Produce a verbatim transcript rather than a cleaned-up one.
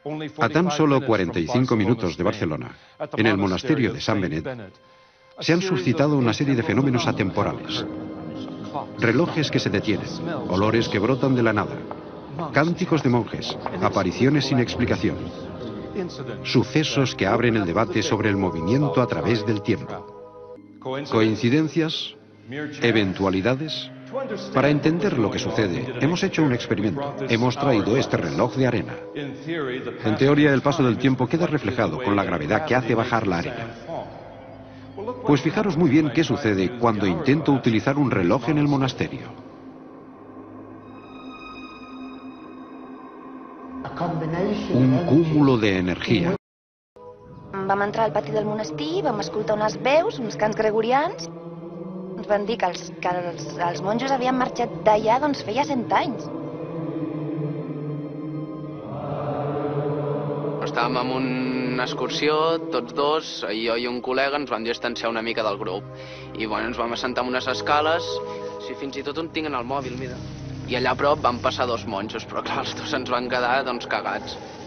A tan solo cuarenta y cinco minutos de Barcelona, en el monasterio de San Benet, se han suscitado una serie de fenómenos atemporales. Relojes que se detienen, olores que brotan de la nada, cánticos de monjes, apariciones sin explicación, sucesos que abren el debate sobre el movimiento a través del tiempo. ¿Coincidencias? ¿Eventualidades? Para entender lo que sucede, hemos hecho un experimento. Hemos traído este reloj de arena. En teoría, el paso del tiempo queda reflejado con la gravedad que hace bajar la arena. Pues fijaros muy bien qué sucede cuando intento utilizar un reloj en el monasterio. Un cúmulo de energía. Vam entrar al pati del monestir, vam escoltar unes veus, uns cants gregorians. Ens van dir que els, que els, els monjos havien marxat d'allà doncs feia cent anys. Estàvem en una excursió, tots dos, jo i un col·lega, ens vam distanciar una mica del grup. I bueno, ens vam assentar en unes escales, si fins i tot un tinc en el mòbil, mira. I allà a prop van passar dos monjos, però clar, els dos ens van quedar doncs cagats.